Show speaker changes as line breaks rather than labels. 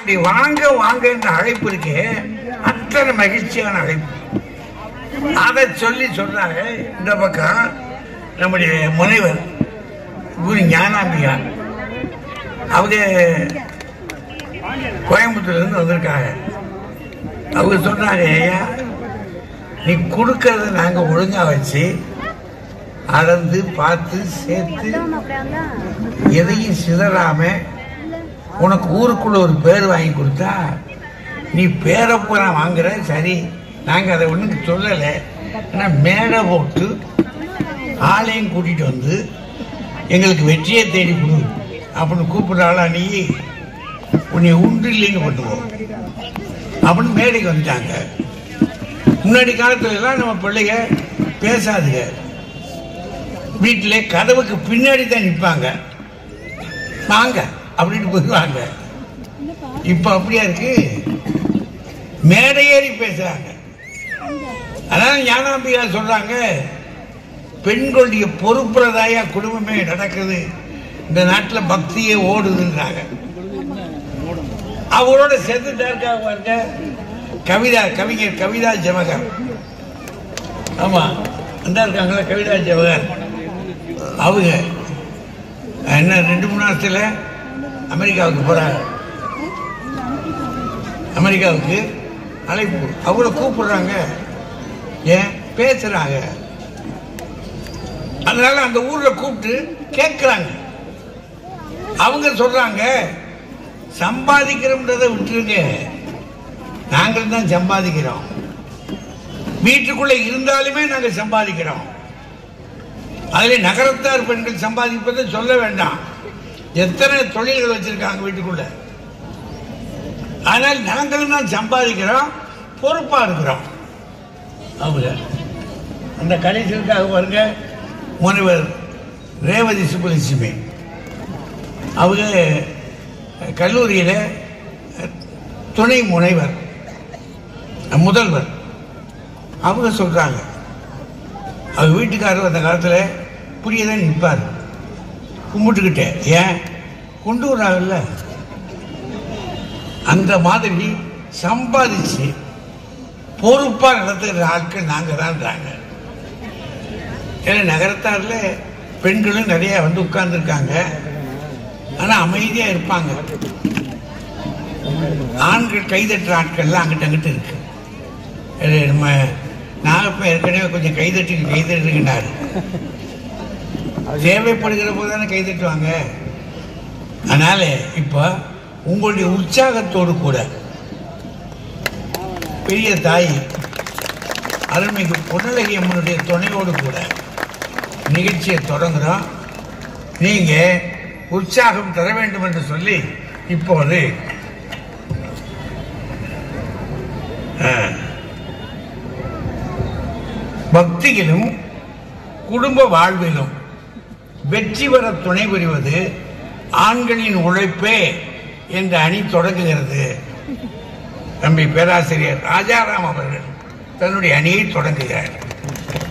அப்படி வாங்க வாங்க என்ற அழைப்பு இருக்கே, அத்தனை மகிழ்ச்சியான அழைப்பு. அதை சொல்லி சொல்றாங்க. இந்த பக்கம் நம்முடைய முனைவர் குரு ஞானாம்பிகா அவங்க கோயம்புத்தூர்ல இருந்து வந்திருக்காங்க. அவங்க சொல்றாங்க, ஐயா நீ கொடுக்கறத நாங்க ஒழுங்கா வச்சு அளந்து பார்த்து சேர்த்து எதையும் சிதறாம உனக்கு ஊருக்குள்ள ஒரு பேர் வாங்கி கொடுத்தா நீ பேரப்புற வாங்குற. சரி, நாங்க அதை ஒண்ணு சொல்லலை. ஆனா மேடை போட்டு ஆளையும் கூட்டிட்டு வந்து எங்களுக்கு வெற்றியை தேடி கொடு அப்படின்னு கூப்பிடுறாளா, நீ உன்னை உண்டு இல்லைன்னு பண்ணுவோம் அப்படின்னு மேடைக்கு வந்துட்டாங்க. முன்னாடி காலத்துல எல்லாம் நம்ம பிள்ளைங்க பேசாதுங்க, வீட்டிலே கதவுக்கு பின்னாடி தான் நிற்பாங்க, வாங்க அப்படின்னு போயிடுவாங்க. இப்ப அப்படியா இருக்கு, மேடை ஏறி பேசுறாங்க. அதனால ஞானாம்பிகா சொல்றாங்க, பெண்களுடைய பொறுப்புறதாயா குடும்பமே நடக்குது, இந்த நாட்டில் பக்தியே ஓடுதுன்றாங்க. அவரோட சேர்த்துட்டா இருக்காங்க கவிதா, கவிஞர் கவிதா ஜவஹர். ஆமா, அந்த இருக்காங்களா கவிதா ஜவஹர். அவங்க என்ன 2-3 மாசத்துல அமெரிக்காவுக்கு போறாங்க. அமெரிக்காவுக்கு அழைப்பு, அவங்கள கூப்பிடுறாங்க, ஏன் பேசுறாங்க. அதனால அந்த ஊர்ல கூப்பிட்டு கேட்கிறாங்க. அவங்க சொல்றாங்க, சம்பாதிக்கிறோம்ன்றதை விட்டுருங்க, நாங்கள் தான் சம்பாதிக்கிறோம். வீட்டுக்குள்ள இருந்தாலுமே நாங்கள் சம்பாதிக்கிறோம். அதுல நகரத்தார் பெண்கள் சம்பாதிப்பதை சொல்ல வேண்டாம். எத்தனை தொழில்கள் வச்சிருக்காங்க வீட்டுக்குள்ள. ஆனால் நாங்களும் தான் சம்பாதிக்கிறோம், பொறுப்பா இருக்கிறோம். அவங்க அந்த கடைசிக்காக பாருங்க, முனைவர் ரேவதி சுப்புலட்சுமி அவங்க கல்லூரியில துணை முனைவர் முதல்வர். அவங்க சொல்றாங்க, அவங்க வீட்டுக்காரர் அந்த காலத்துல புரியதான் நிற்பார் கும்பிட்டுக்கிட்டே. ஏன் கொண்டு வர்றாங்கல்ல, அந்த மாதிரி சம்பாதிச்சு பொறுப்பா நடத்துகிற ஆட்கள் நாங்க தான். ஏன்னா நகரத்தார்ல பெண்களும் நிறைய வந்து உட்கார்ந்துருக்காங்க, ஆனா அமைதியா இருப்பாங்க. ஆண்கள் கைதட்டுற ஆட்கள்லாம் அங்கிட்ட அங்கிட்ட இருக்கு. நம்ம நாகப்ப ஏற்கனவே கொஞ்சம் கைதட்டுகிறாரு. தேவைப்படுகிற போது தானே கைதட்டுவாங்க. அதனால இப்ப உங்களுடைய உற்சாகத்தோடு கூட பெரிய தாய் அருள்மிகு பொன்னழகி அம்மனுடைய துணையோடு கூட நிகழ்ச்சியை தொடங்குறோம். நீங்க உற்சாகம் தர வேண்டும் என்று சொல்லி இப்போது பக்தியிலும் குடும்ப வாழ்விலும் வெற்றி பெற துணை புரிவது ஆண்களின் உழைப்பே என்ற அணி தொடங்குகிறது. தம்பி பேராசிரியர் ராஜாராம் அவர்கள் தன்னுடைய அணியை தொடங்குகிறார்.